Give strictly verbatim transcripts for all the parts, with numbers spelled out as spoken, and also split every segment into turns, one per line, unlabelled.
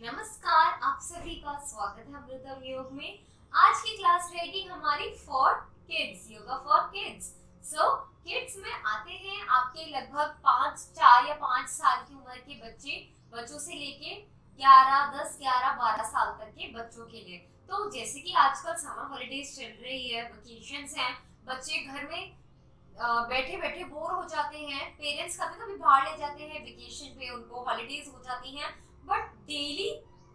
नमस्कार, आप सभी का स्वागत है अमृतम योग में। आज की क्लास रहेगी हमारी for kids, yoga for kids. So kids में आते हैं आपके लगभग पाँच चार या पाँच साल की उम्र के बच्चे, बच्चों से लेके ग्यारह दस ग्यारह बारह साल तक के बच्चों के लिए। तो जैसे कि आजकल समर हॉलीडेज चल रही है, वेकेशंस हैं, बच्चे घर में बैठे बैठे बोर हो जाते हैं। पेरेंट्स कभी कभी बाहर ले जाते हैं वेकेशन पे, उनको हॉलीडेज हो जाती हैं, बट डेली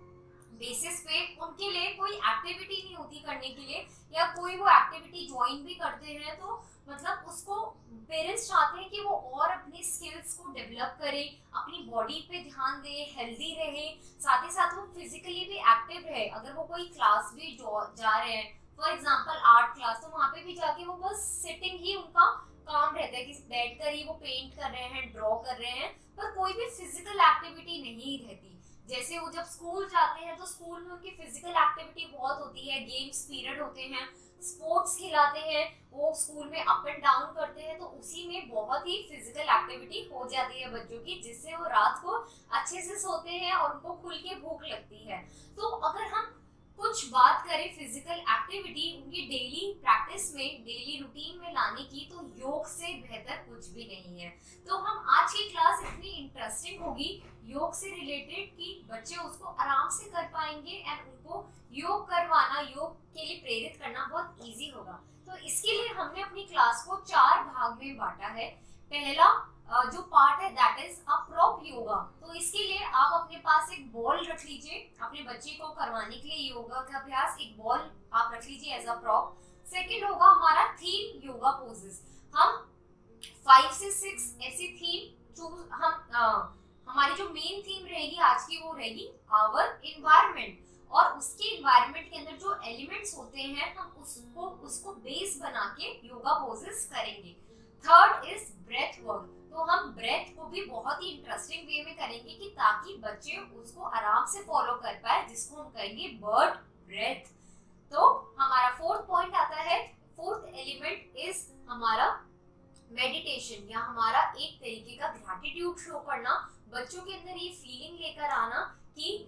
बेसिस पे उनके लिए कोई एक्टिविटी नहीं होती करने के लिए, या कोई वो एक्टिविटी ज्वाइन भी करते हैं तो मतलब उसको पेरेंट्स चाहते हैं कि वो और अपनी स्किल्स को डेवलप करे, अपनी बॉडी पे ध्यान दे, हेल्दी रहे, साथ ही साथ वो फिजिकली भी एक्टिव रहे। अगर वो कोई क्लास भी जा रहे हैं, फॉर एग्जाम्पल आर्ट क्लास, तो वहाँ पे भी जाके वो बस सिटिंग ही उनका काम रहता है कि बैठ कर ही वो पेंट कर रहे हैं, ड्रॉ कर रहे हैं, पर कोई भी फिजिकल एक्टिविटी नहीं रहती। जैसे वो जब स्कूल जाते हैं तो स्कूल में उनकी फिजिकल एक्टिविटी बहुत होती है, गेम्स पीरियड होते हैं, स्पोर्ट्स खिलाते हैं, वो स्कूल में अप एंड डाउन करते हैं, तो उसी में बहुत ही फिजिकल एक्टिविटी हो जाती है बच्चों की, जिससे वो रात को अच्छे से सोते हैं और उनको खुल के भूख लगती है। तो अगर हम कुछ बात करें फिजिकल एक्टिविटी उनकी डेली प्रैक्टिस में, डेली रूटीन में लाने की, तो योग से बेहतर कुछ भी नहीं है। तो हम आज की क्लास इतनी इंटरेस्टिंग होगी योग से रिलेटेड कि बच्चे उसको आराम से कर पाएंगे एंड उनको योग करवाना, योग के लिए प्रेरित करना बहुत इजी होगा। तो इसके लिए हमने अपनी क्लास को चार भाग में बांटा है। पहला जो पार्ट है that is a prop yoga. तो इसके लिए आप अपने पास एक बॉल रख लीजिए, अपने बच्चे को करवाने के लिए योगा का अभ्यास एक बॉल आप रख लीजिए एज अ प्रॉप। सेकंड होगा हमारा थीम योगा पोजेस। हम फाइव से सिक्स ऐसी थीम चूज, हम आ, हमारी जो मेन थीम रहेगी आज की वो रहेगी आवर इन्वायरमेंट, और उसके इन्वायरमेंट के अंदर जो एलिमेंट्स होते हैं हम उसको उसको बेस बना के योगा पोजेस करेंगे। Third is breath work. तो हम ब्रेथ को भी बहुत ही इंटरेस्टिंग वे में करेंगे कि ताकि बच्चे उसको आराम से फॉलो कर पाए, जिसको हम कहेंगे बर्ड ब्रेथ। तो हमारा फोर्थ पॉइंट आता है, फोर्थ एलिमेंट इज हमारा मेडिटेशन, या हमारा एक तरीके का ग्रैटिट्यूड शो करना, बच्चों के अंदर ये फीलिंग लेकर आना कि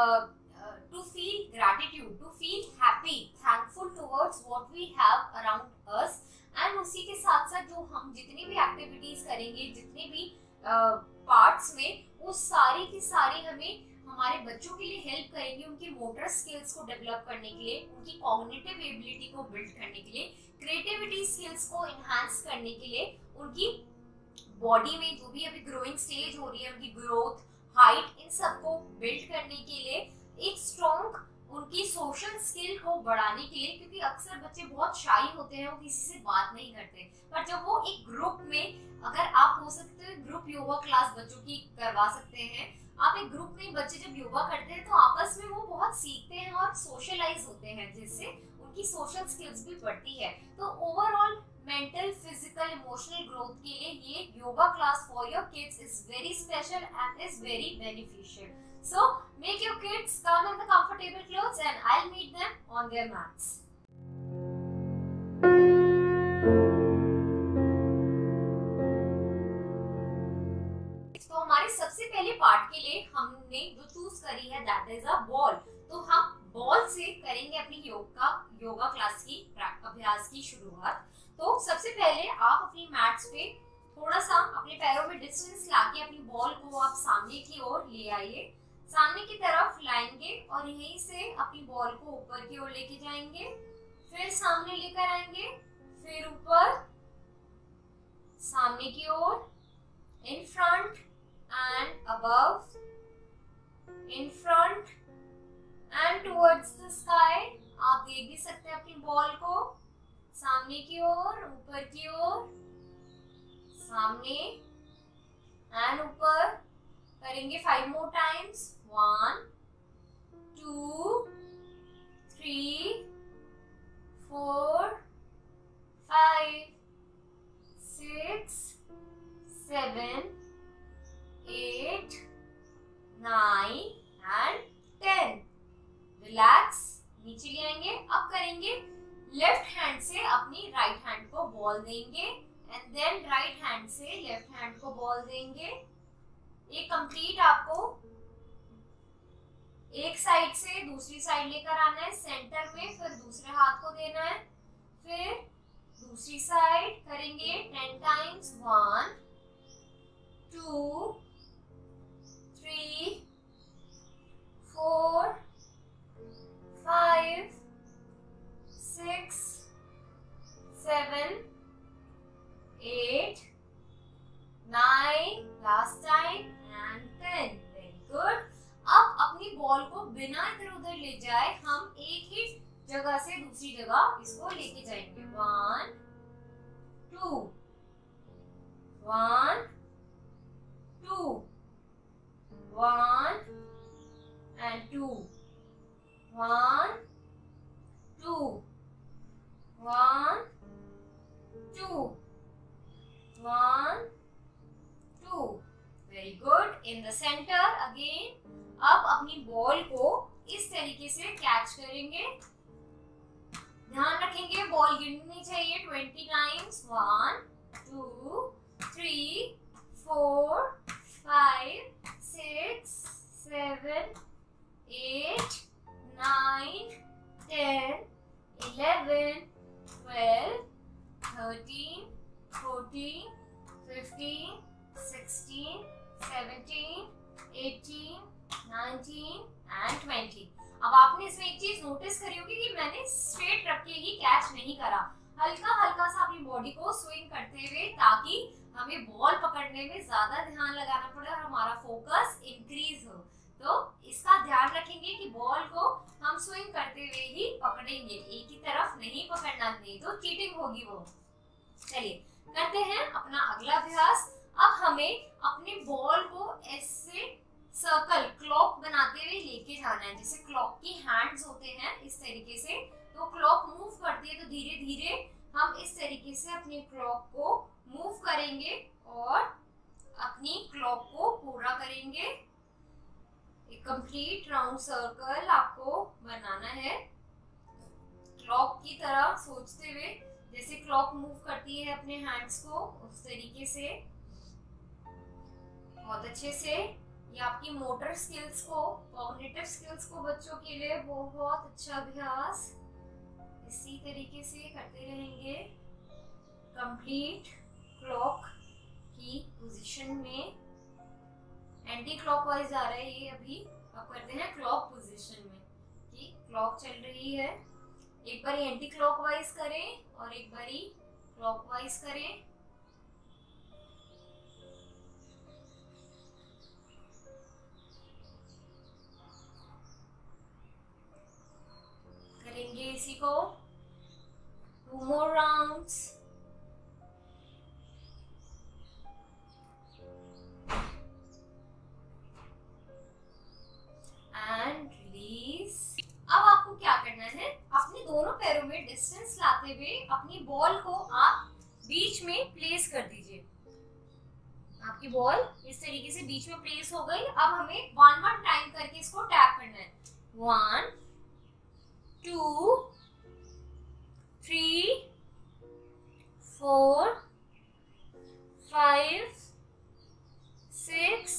to feel gratitude, to feel happy, thankful towards what we have around us. And उसी के साथ साथ जो हम जितनी भी एक्टिविटीज करेंगे, जितने भी पार्ट्स uh, में, वो सारी की सारी हमें हमारे बच्चों के लिए हेल्प करेंगे, उनकी मोटर स्किल्स को डेवलप करने के लिए, उनकी कॉग्निटिव एबिलिटी को बिल्ड करने के लिए, क्रिएटिविटी स्किल्स को इनहांस करने के लिए, उनकी बॉडी में जो भी अभी ग्रोइंग स्टेज हो रही है, उनकी ग्रोथ, हाइट, इन सबको बिल्ड करने के लिए, एक स्ट्रॉन्ग उनकी सोशल स्किल को बढ़ाने के लिए, क्योंकि अक्सर बच्चे बहुत शाई होते हैं, वो किसी से बात नहीं करते, पर जब वो एक ग्रुप में, अगर आप हो सकते हो ग्रुप योगा क्लास बच्चों की करवा सकते हैं, आप एक ग्रुप में बच्चे जब योगा करते हैं तो आपस में वो बहुत सीखते हैं और सोशलाइज होते हैं, जिससे उनकी सोशल स्किल्स भी बढ़ती है। तो overall mental, physical, emotional growth के लिए ये yoga class for your kids is very special and is very beneficial. So make your kids come in the comfortable clothes and I'll meet them on their mats. तो हमारे सबसे पहले part के लिए हमने जो चूज करी है दैट इज अ बॉल। तो हम बॉल से करेंगे अपनी योगा योगा क्लास की अभ्यास की शुरुआत। तो सबसे पहले आप अपनी मैट्स पे थोड़ा सा अपने पैरों में डिस्टेंस लाके अपनी बॉल को आप सामने की ओर ले आइए, सामने की तरफ लाएंगे और यहीं से अपनी बॉल को ऊपर की ओर लेके जाएंगे, फिर सामने लेकर आएंगे, फिर ऊपर, सामने की ओर, in front and above, in front and towards the sky. आप देख भी सकते हैं अपनी बॉल को, सामने की ओर, ऊपर की ओर, सामने एंड ऊपर। करेंगे five more times, one, two, three, four, five, six, seven, eight, nine and ten. Relax, नीचे ले आएंगे। अब करेंगे लेफ्ट हैंड से अपनी राइट हैंड को बॉल देंगे एंड देन राइट हैंड से लेफ्ट हैंड को बॉल देंगे। ये कंप्लीट आपको एक साइड से दूसरी साइड लेकर आना है सेंटर में, फिर दूसरे हाथ को देना है, फिर दूसरी साइड करेंगे ten times. One, two, three, four, five, six, seven, eight, nine, last time and ten. Very good. अब अपनी बॉल को बिना इधर उधर ले जाए हम एक ही जगह से दूसरी जगह इसको लेके जाएंगे। One, two, one, two, one and two, one, two, one, two, one, two. Very good. In the centre again. अब अपनी बॉल को इस तरीके से कैच करेंगे। ध्यान रखेंगे बॉल गिरनी चाहिए twenty times. One, two, three, four, five, six, seven, eight, nine, ten, eleven, twelve, thirteen, fourteen, fifteen, sixteen, seventeen, eighteen, nineteen and twenty. अब आपने इसमें एक चीज नोटिस करी होगी कि मैंने स्ट्रेट रख के ही कैच नहीं करा, हल्का हल्का सा अपनी बॉडी को स्विंग करते हुए, ताकि हमें बॉल पकड़ने में ज्यादा ध्यान लगाना पड़े और हमारा फोकस इंक्रीज हो। तो इसका ध्यान रखेंगे कि बॉल को हम स्विंग करते हुए ही पकड़ेंगे, एक ही तरफ नहीं पकड़ना, नहीं तो चीटिंग होगी वो। चलिए करते हैं अपना अगला अभ्यास। अब हमें अपने बॉल को ऐसे सर्कल क्लॉक बनाते हुए लेके जाना है, जैसे क्लॉक की हैंड्स होते हैं इस तरीके से। तो क्लॉक मूव करती है तो धीरे धीरे हम इस तरीके से अपनी क्लॉक को मूव करेंगे और अपनी क्लॉक को पूरा करेंगे। एक कंप्लीट राउंड सर्कल आपको बनाना है क्लॉक की तरह सोचते हुए, जैसे क्लॉक मूव करती है अपने हैंड्स को उस तरीके से। बहुत अच्छे से। ये आपकी मोटर स्किल्स को, कॉग्निटिव स्किल्स को बच्चों के लिए बहुत अच्छा अभ्यास। इसी तरीके से करते रहेंगे कंप्लीट क्लॉक की पोजीशन में। एंटी क्लॉकवाइज जा रहा है ये अभी। अब करते हैं क्लॉक पोजीशन में कि क्लॉक चल रही है, एक बार एंटी क्लॉकवाइज करें और एक बार क्लॉकवाइज करें। करेंगे इसी को two more rounds. And release. अब आपको क्या करना है, अपने दोनों पैरों में डिस्टेंस लाते हुए अपनी बॉल को आप बीच में प्लेस कर दीजिए। आपकी बॉल इस तरीके से बीच में प्लेस हो गई। अब हमें वन वन टाइम करके इसको टैप करना है। One, two, three, four, five, six,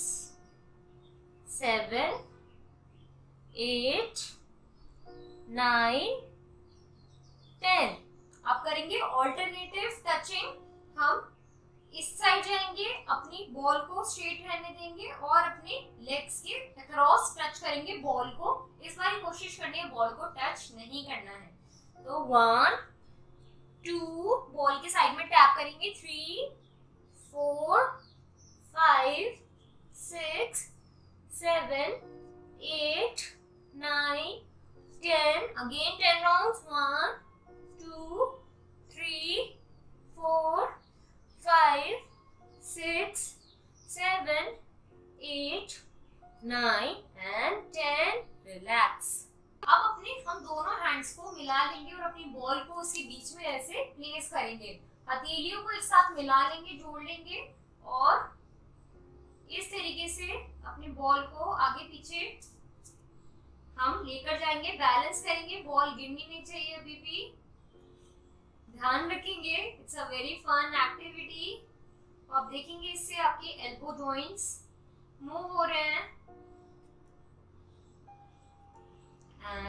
seven, eight, nine, ten. अब करेंगे ऑल्टरनेटिव टचिंग। हम इस साइड जाएंगे, अपनी बॉल को स्ट्रेट रहने देंगे और अपने लेग्स के अक्रॉस टच करेंगे बॉल को। इस बार कोशिश करनी है बॉल को टच नहीं करना है। तो वन, टू, बॉल के साइड में टैप करेंगे। Three, four, five, six, seven, eight, nine, ten. Again ten rounds. One, two, three, four, five, six, seven, eight, nine and ten. Relax. अब अपने हम दोनों हैंड्स को मिला लेंगे और अपनी बॉल को उसके बीच में ऐसे प्लेस करेंगे। हथेलियों को एक साथ मिला लेंगे, जोड़ लेंगे और इस तरीके से अपनी बॉल को आगे पीछे हम लेकर जाएंगे, बैलेंस करेंगे। बॉल गिरनी नहीं चाहिए अभी भी, ध्यान रखेंगे। It's a very fun activity. आप देखेंगे इससे आपके एल्बो जॉइंट्स मूव हो रहे हैं।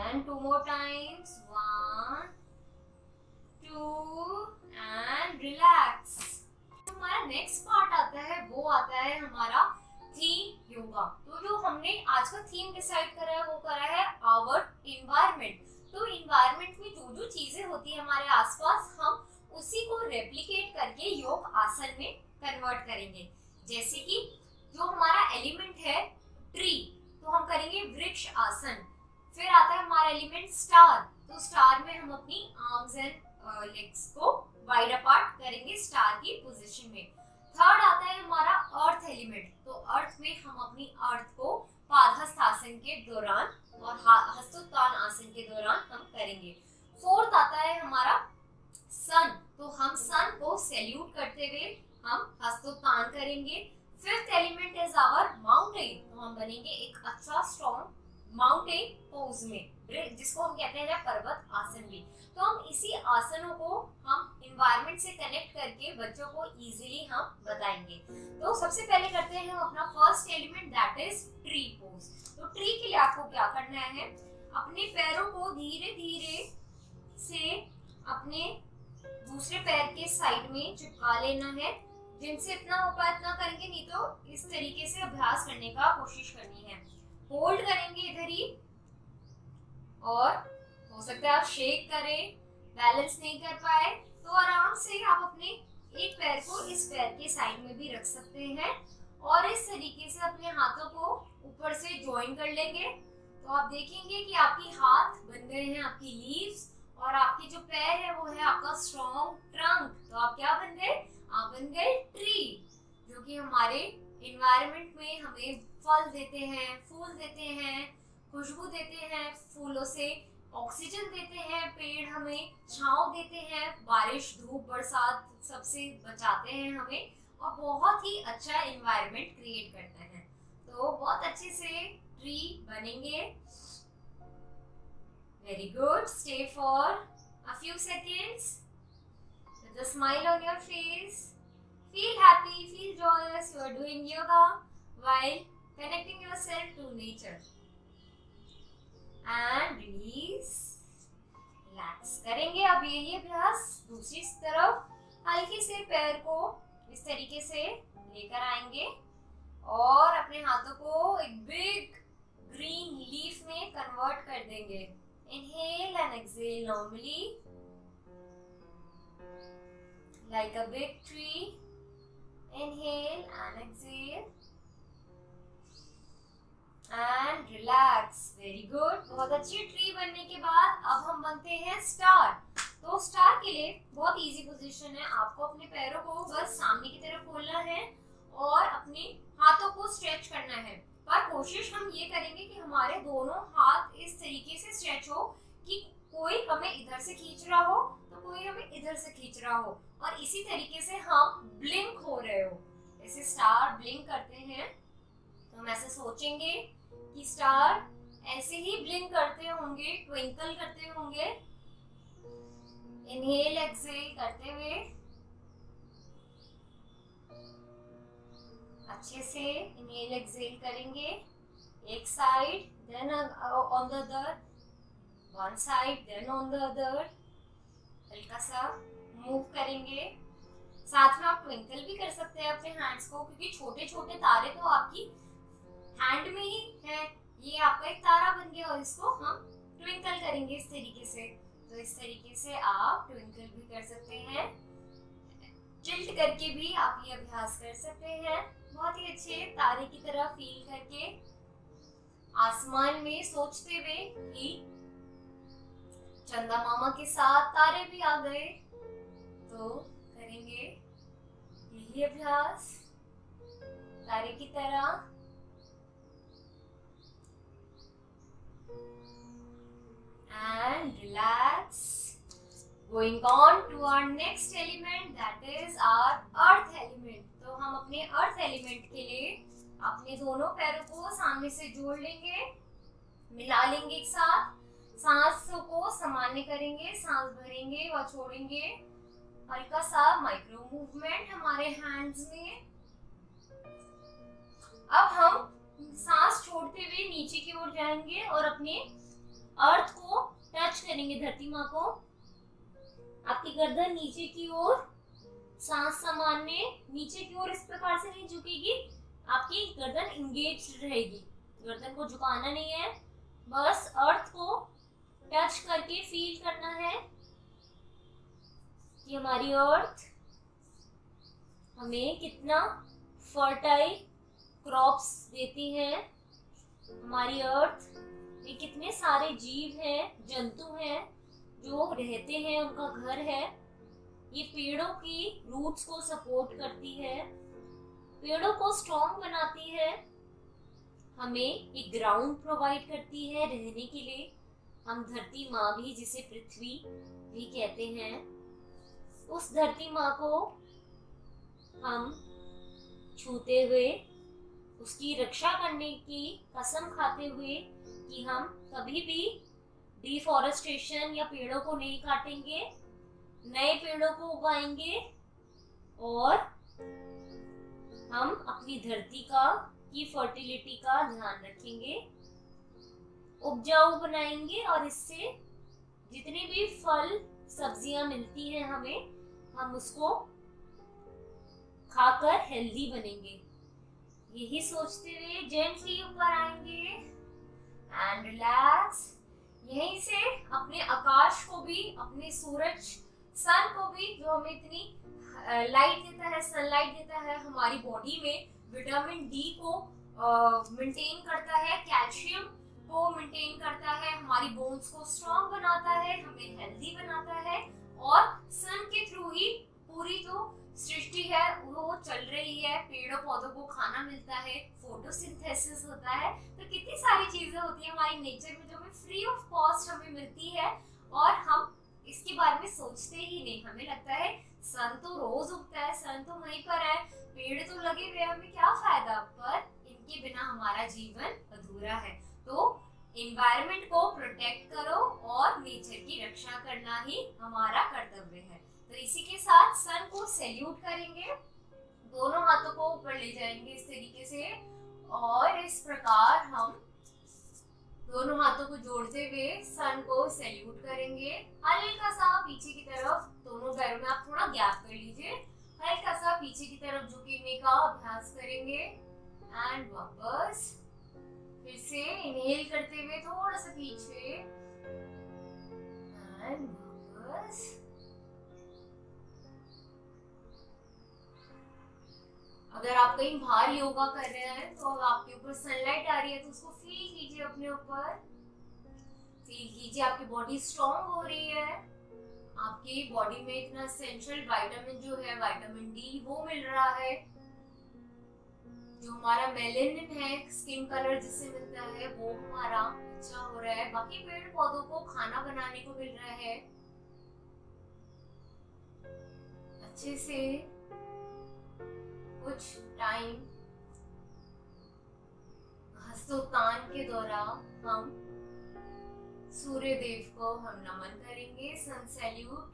and two more times, one, two and relax. हमारा नेक्स्ट पार्ट आता है, वो आता है हमारा थीम योगा। तो जो हमने आज का थीम डिसाइड करा है वो करा है आवर इन्वायरमेंट। तो इन्वायरमेंट में जो जो चीजें होती है हमारे आसपास, हम उसी को रेप्लिकेट करके योग आसन में कन्वर्ट करेंगे। जैसे कि जो हमारा एलिमेंट है ट्री, तो हम करेंगे वृक्ष आसन। फिर आता है हमारा एलिमेंट स्टार, तो स्टार में हम अपनी आर्म्स एंड लेग्स को वाइड अपार्ट करेंगे स्टार की पोजीशन में। थर्ड आता है हमारा अर्थ एलिमेंट, तो अर्थ में हम अपनी अर्थ को पादहस्त आसन के दौरान और हस्तोत्तान आसन के दौरान हम करेंगे। फोर्थ आता है हमारा सन, तो हम सन को सैल्यूट करते हुए हम हस्तोत्तान करेंगे। Fifth element is our mountain, तो हम बनेंगे एक अच्छा स्ट्रॉन्ग माउंटेन पोज में, जिसको हम कहते हैं पर्वत आसन भी। तो हम इसी आसनों को हम इन्वायरमेंट से कनेक्ट करके बच्चों को इजीली हम बताएंगे। तो सबसे पहले करते हैं हम अपना first element, that is tree pose. तो ट्री के लिए आपको क्या करना है, अपने पैरों को धीरे धीरे से अपने दूसरे पैर के साइड में चिपका लेना है। जिनसे इतना हो पाए इतना करेंगे, नहीं तो इस तरीके से अभ्यास करने का कोशिश करनी है। होल्ड करेंगे इधर ही, और हो सकता है आप शेक करें, बैलेंस नहीं कर पाए तो आराम से आप अपने एक पैर को इस पैर के साइड में भी रख सकते हैं और इस तरीके से अपने हाथों को ऊपर से ज्वाइन कर लेंगे। तो आप देखेंगे कि आपकी हाथ बन गए हैं आपकी लीव्स, और आपके जो पैर है वो है आपका स्ट्रॉन्ग ट्रंक। तो आप क्या बन गए, आप बन गए ट्री, जो कि हमारे इन्वायरमेंट में हमें फल देते हैं, फूल देते हैं, खुशबू देते हैं, फूलों से ऑक्सीजन देते हैं, पेड़ हमें छांव देते हैं, बारिश धूप बरसात सबसे बचाते हैं हमें, और बहुत ही अच्छा इन्वायरमेंट क्रिएट करते हैं। तो बहुत अच्छे से ट्री बनेंगे। Very good, stay for a few seconds with a smile on your face. Feel happy, feel joyous. You are doing yoga while connecting yourself to nature. And release. Relax. करेंगे अब यही अभ्यास दूसरी तरफ। हल्के से पैर को इस तरीके से लेकर आएंगे और अपने हाथों को एक बिग ग्रीन लीफ में कन्वर्ट कर देंगे। Inhale and exhale normally. Like a big tree. Inhale and exhale. And relax. Very good. बहुत अच्छी ट्री बनने के बाद अब हम बनते हैं स्टार। तो स्टार के लिए बहुत इजी पोजीशन है, आपको अपने पैरों को बस सामने की तरफ खोलना है और अपने हाथों को स्ट्रेच करना है। पर कोशिश हम ये करेंगे कि हमारे दोनों हाथ इस तरीके से स्ट्रेच हो कि कोई हमें इधर से खींच रहा हो तो कोई हमें इधर से खींच रहा हो, और इसी तरीके से हम ब्लिंक हो रहे हो। ऐसे स्टार ब्लिंक करते हैं तो हम ऐसे सोचेंगे कि स्टार ऐसे ही ब्लिंक करते होंगे, ट्विंकल करते होंगे। इनहेल एक्सहेल करते हुए अच्छे से इनहेल एक्सहेल करेंगे, एक side then on the other, one side then on the other. हल्का सा मूव करेंगे, साथ में आप ट्विंकल भी कर सकते हैं अपने हैंड्स को, क्योंकि छोटे छोटे तारे तो आपकी हैंड में ही है। ये आपका एक तारा बन गया और इसको हम ट्विंकल करेंगे इस तरीके से। तो इस तरीके से आप ट्विंकल भी कर सकते हैं, टिल्ट करके भी आप ये अभ्यास कर सकते हैं। बहुत ही अच्छे तारे की तरह फील करके आसमान में सोचते हुए कि चंदा मामा के साथ तारे भी आ गए। तो करेंगे यही अभ्यास तारे की तरह। And relax. Going on to our next element, that is our earth element. तो हम अपने earth element के लिए अपने दोनों पैरों को सामने से जोड़ लेंगे, मिला लेंगे एक साथ, सांसों को सामान्य करेंगे, सांस भरेंगे व छोड़ेंगे। हल्का सा माइक्रो मूवमेंट हमारे हैंड्स में। अब हम सांस छोड़ते हुए नीचे की ओर जाएंगे और अपने अर्थ को टच करेंगे, धरती माँ को। आपकी गर्दन नीचे की ओर, सांस सामान्य नीचे की ओर इस प्रकार से नहीं झुकेगी, आपकी गर्दन इंगेज रहेगी। गर्दन को झुकाना नहीं है, बस अर्थ को टच करके फील करना है कि हमारी अर्थ हमें कितना फर्टाइल क्रॉप्स देती है। हमारी अर्थ में कितने सारे जीव हैं, जंतु हैं जो रहते हैं, उनका घर है। ये पेड़ों की रूट्स को सपोर्ट करती है, पेड़ों को स्ट्रॉन्ग बनाती है, हमें एक ग्राउंड प्रोवाइड करती है रहने के लिए। हम धरती माँ भी, जिसे पृथ्वी भी कहते हैं, उस धरती माँ को हम छूते हुए, उसकी रक्षा करने की कसम खाते हुए कि हम कभी भी डिफॉरेस्टेशन या पेड़ों को नहीं काटेंगे, नए पेड़ों को उगाएंगे और हम अपनी धरती का की फर्टिलिटी का ध्यान रखेंगे, उपजाऊ बनाएंगे और इससे जितनी भी फल सब्जियां मिलती हैं हमें, हम उसको खाकर हेल्दी बनेंगे। यही सोचते हुए जेंटली ऊपर आएंगे एंड रिलैक्स। यहीं से अपने आकाश को भी, अपने सूरज, सन को भी, जो हमें इतनी लाइट देता है, सनलाइट देता है, हमारी बॉडी में विटामिन डी को मेंटेन करता है, कैल्शियम को मेंटेन करता है, हमारी बोन्स को स्ट्रॉन्ग बनाता है, हमें हेल्दी बनाता है। और सन के थ्रू ही पूरी जो सृष्टि है वो चल रही है, पेड़ों पौधों को खाना मिलता है, फोटोसिंथेसिस होता है। तो कितनी सारी चीजें होती है हमारी नेचर में जो हमें फ्री ऑफ कॉस्ट हमें मिलती है और हम इसके बारे में सोचते ही नहीं। हमें लगता है सन तो रोज उगता है, सन तो वहीं पर है, पेड़ तो लगे हुए, हमें क्या फायदा, पर इनके बिना हमारा जीवन अधूरा है। तो एनवायरनमेंट को प्रोटेक्ट करो और नेचर की रक्षा करना ही हमारा कर्तव्य है। तो इसी के साथ सन को सैल्यूट करेंगे, दोनों हाथों को ऊपर ले जाएंगे इस तरीके से और इस प्रकार हम दोनों हाथों को जोड़ते हुए सन को सैल्यूट करेंगे। हल्का सा पीछे की तरफ, दोनों पैरों में आप थोड़ा गैप कर लीजिए, हल्का सा पीछे की तरफ झुकने का अभ्यास करेंगे एंड वापस फिर से इनहेल करते हुए थोड़ा सा पीछे एंड वापस। अगर आप कहीं बाहर योगा कर रहे हैं तो आपके ऊपर सनलाइट आ रही है तो उसको फील कीजिए, अपने ऊपर फील कीजिए, आपकी बॉडी स्ट्रॉन्ग हो रही है, आपकी बॉडी में इतना एसेंशियल विटामिन जो है, विटामिन डी, वो मिल रहा है। जो हमारा मेलेनिन है, स्किन कलर जिससे मिलता है, वो हमारा अच्छा हो रहा है। बाकी पेड़ पौधों को खाना बनाने को मिल रहा है। अच्छे से कुछ टाइम हस्तोत्तान के दौरान हम सूर्य देव को हम नमन करेंगे, sun salute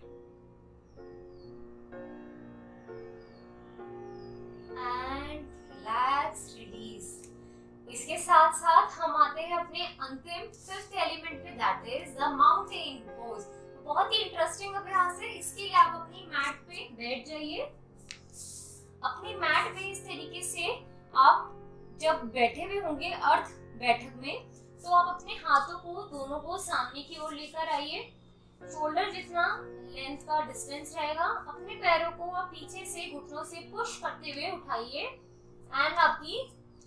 and relax, release. इसके साथ साथ हम आते हैं अपने अंतिम फिफ्थ एलिमेंट पे, that is the mountain pose. बहुत ही इंटरेस्टिंग अभ्यास है। इसके लिए आप अपनी मैट पे बैठ जाइए। अपनी मैट पे इस तरीके से आप जब बैठे हुए होंगे अर्थ बैठक में, तो आप अपने हाथों को दोनों को सामने की ओर लेकर आइए। शोल्डर जितना लेंथ का डिस्टेंस रहेगा, अपने पैरों को आप पीछे से घुटनों से पुश करते हुए उठाइए एंड आपकी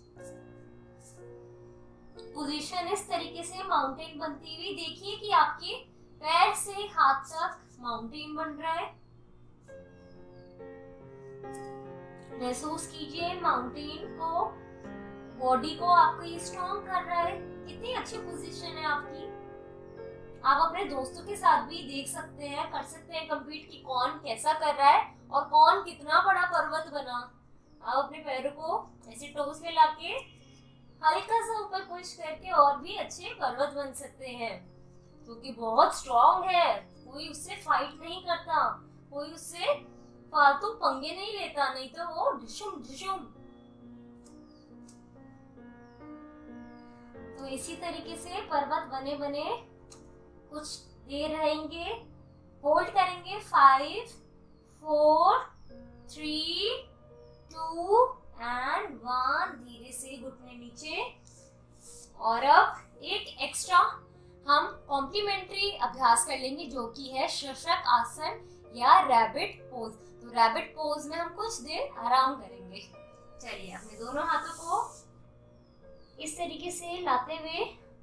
पोजीशन इस तरीके से माउंटेन बनती हुई देखिए कि आपके पैर से हाथ तक माउंटेन बन रहा है। महसूस कीजिए माउंटेन को, बॉडी को आपको ये स्ट्रॉन्ग कर रहा है। कितनी अच्छी पोजीशन है आपकी। आप अपने दोस्तों के साथ भी देख सकते हैं, कर सकते हैं कंपीट कि कौन कैसा कर रहा है और कौन कितना बड़ा पर्वत बना। आप अपने पैरों को ऐसे टोस में लाके हल्का सा ऊपर पुश करके और भी अच्छे पर्वत बन सकते हैं, क्योंकि बहुत स्ट्रॉन्ग है। कोई उससे फाइट नहीं करता, कोई उससे फालतू पंगे नहीं लेता, नहीं तो वो ढिशुम ढिशुम। तो इसी तरीके से पर्वत बने बने कुछ देर रहेंगे, होल्ड करेंगे। Five, four, three, two and one. धीरे से घुटने नीचे। और अब एक एक्स्ट्रा हम कॉम्प्लीमेंट्री अभ्यास कर लेंगे जो कि है शीर्षक आसन या रैबिट पोज। तो रैबिट पोज में हम कुछ देर आराम करेंगे। चलिए अपने दोनों हाथों को इस तरीके से लाते हुए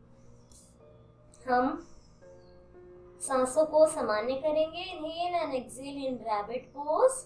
हम सांसों को सामान्य करेंगे। Inhale and exhale in rabbit pose.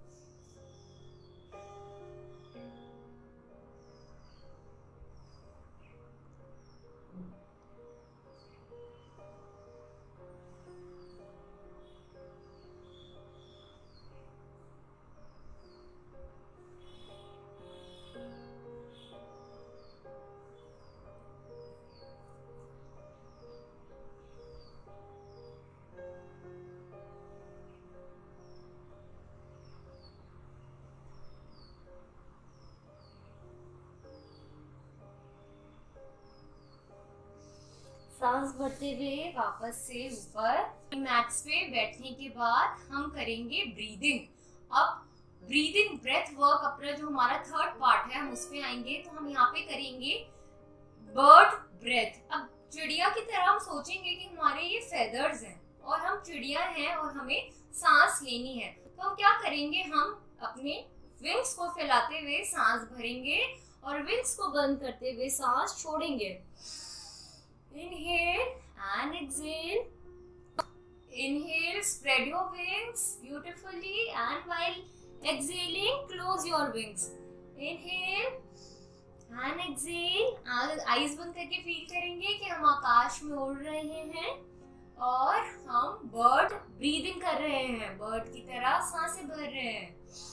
सांस भरते हुए वापस से ऊपर। मैट्स पे बैठने के बाद हम करेंगे ब्रीदिंग। अब ब्रीदिंग ब्रेथ वर्क अपना जो हमारा थर्ड पार्ट है हम उस पे आएंगे। तो हम यहाँ पे करेंगे बर्ड ब्रेथ। अब चिड़िया की तरह हम सोचेंगे कि हमारे ये फेदर्स हैं और हम चिड़िया हैं और हमें सांस लेनी है। तो हम क्या करेंगे, हम अपने विंग्स को फैलाते हुए सांस भरेंगे और विंग्स को बंद करते हुए सांस छोड़ेंगे। Inhale and exhale. Inhale, spread your wings beautifully, and while exhaling, close your wings. Inhale and exhale. Eyes बंद करके फील करेंगे कि हम आकाश में उड़ रहे हैं और हम बर्ड ब्रीदिंग कर रहे हैं, बर्ड की तरह सांसें भर रहे हैं।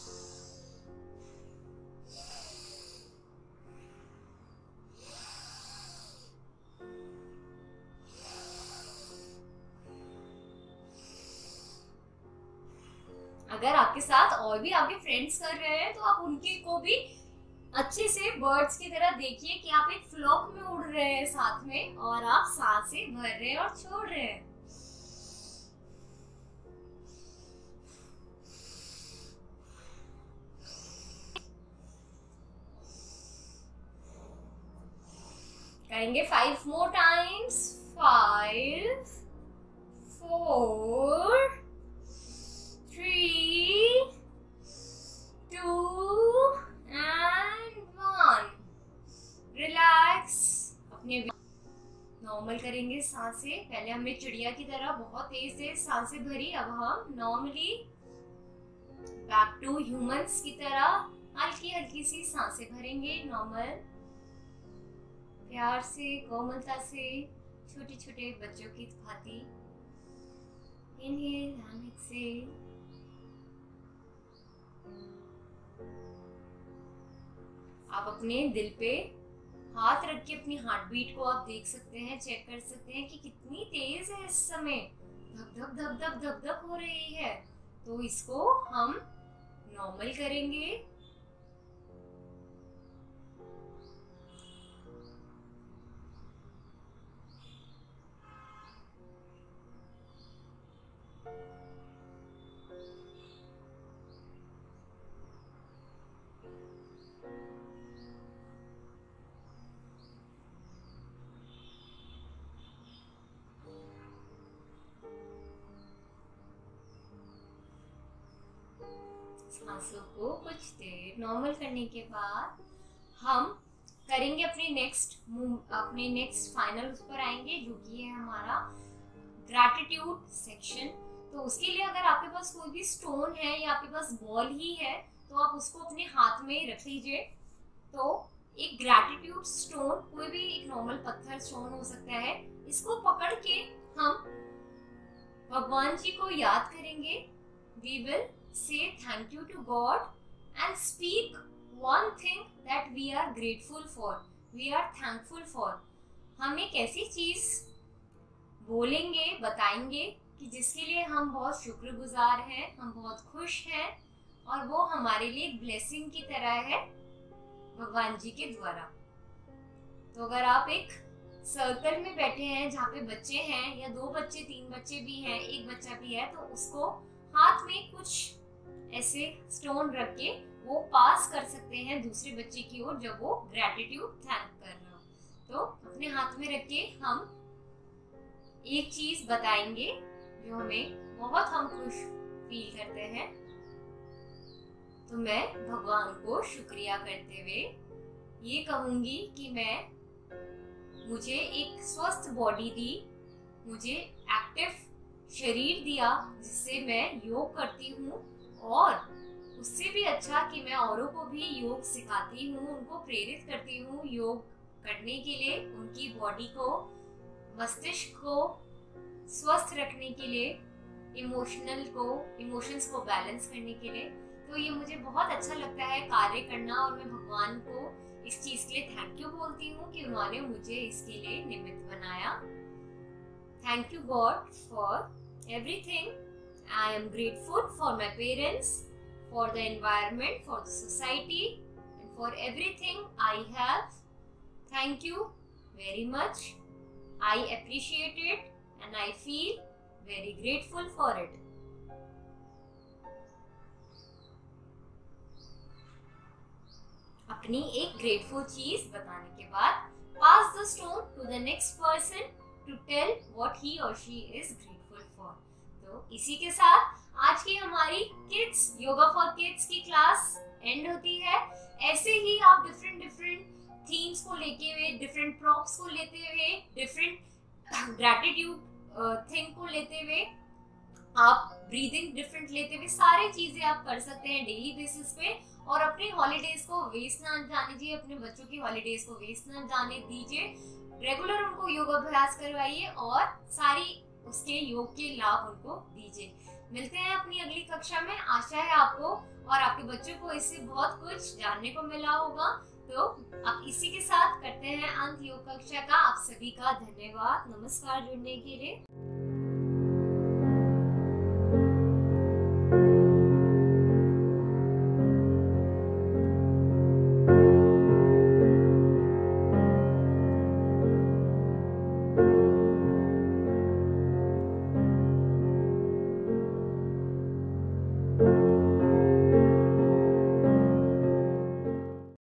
अगर आपके साथ और भी आपके फ्रेंड्स कर रहे हैं तो आप उनके को भी अच्छे से बर्ड्स की तरह देखिए कि आप एक फ्लॉक में उड़ रहे हैं साथ में और आप सांसें भर रहे हैं और छोड़ रहे हैं। करेंगे five more times. Five, four, three, two and one. Relax. अपने नॉर्मल करेंगे सांसें। पहले हमने चिड़िया की तरह बहुत तेज तेज सांसें भरी, अब हम नॉर्मली बैक टू ह्यूमंस की तरह हल्की हल्की सी सांसें भरेंगे। नॉर्मल, प्यार से, कोमलता से, छोटे छोटे बच्चों की भांति। Inhale and exhale. आप अपने दिल पे हाथ रख के अपनी हार्ट बीट को आप देख सकते हैं, चेक कर सकते हैं कि कितनी तेज है इस समय, धक धक धक धक धक धक हो रही है। तो इसको हम नॉर्मल करेंगे। सांसों को कुछ देर नॉर्मल करने के बाद हम करेंगे अपने नेक्स्ट अपने नेक्स्ट फाइनल उस पर आएंगे जो कि है हमारा ग्रैटिट्यूड सेक्शन। तो उसके लिए अगर आपके पास कोई भी स्टोन है या आपके पास बॉल ही है तो आप उसको अपने हाथ में रख लीजिए। तो एक ग्रैटिट्यूड स्टोन, कोई भी एक नॉर्मल पत्थर स्टोन हो सकता है, इसको पकड़ के हम भगवान जी को याद करेंगे। We will say thank you to God and speak one thing that we are grateful for, we are thankful for। हम एक ऐसी चीज बोलेंगे, बताएंगे कि जिसके लिए हम बहुत शुक्रगुजार हैं, हम बहुत खुश हैं और वो हमारे लिए एक ब्लेसिंग की तरह है भगवान जी के द्वारा। तो अगर आप एक सर्कल में बैठे हैं जहाँ पे बच्चे हैं या दो बच्चे तीन बच्चे भी हैं, एक बच्चा भी है, तो उसको हाथ में कुछ ऐसे स्टोन रख के वो पास कर सकते हैं दूसरे बच्चे की ओर जब वो ग्रेटिट्यूड थैंक कर रहा हो। तो अपने हाथ में रख के हम एक चीज बताएंगे जो हमें बहुत हम खुश फील करते हैं। तो मैं भगवान को शुक्रिया करते हुए ये कहूंगी कि मैं मुझे एक स्वस्थ बॉडी दी, मुझे एक्टिव शरीर दिया जिससे मैं योग करती हूँ, और उससे भी अच्छा कि मैं औरों को भी योग सिखाती हूँ, उनको प्रेरित करती हूँ योग करने के लिए, उनकी बॉडी को, मस्तिष्क को स्वस्थ रखने के लिए, इमोशनल को इमोशंस को बैलेंस करने के लिए। तो ये मुझे बहुत अच्छा लगता है कार्य करना, और मैं भगवान को इस चीज के लिए थैंक यू बोलती हूँ कि उन्होंने मुझे इसके लिए निमित्त बनाया। Thank you God for everything. I am grateful for my parents, for the environment, for the society and for everything I have. Thank you very much. I appreciate it and I feel very grateful for it. अपनी एक grateful चीज बताने के बाद pass the stone to the next person to tell what he और she is grateful for. तो इसी के साथ आज की हमारी किड्स योगा फॉर किड्स की क्लास एंड होती है। ऐसे ही आप डिफरेंट डिफरेंट थीम्स को लेके हुए, डिफरेंट प्रॉप्स को लेते हुए, डिफरेंट ग्रेटिट्यूड थिंग को लेते हुए, आप ब्रीदिंग डिफरेंट लेते हुए सारी चीजें आप कर सकते हैं डेली बेसिस पे। और अपनी हॉलीडेज को वेस्ट ना जाने दीजिए, अपने बच्चों की हॉलीडेज को वेस्ट ना जाने दीजिए। रेगुलर उनको योगाभ्यास करवाइए और सारी उसके योग के लाभ उनको दीजिए। मिलते हैं अपनी अगली कक्षा में। आशा है आपको और आपके बच्चों को इससे बहुत कुछ जानने को मिला होगा। तो आप इसी के साथ करते हैं अंत योग कक्षा का। आप सभी का धन्यवाद। नमस्कार जुड़ने के लिए।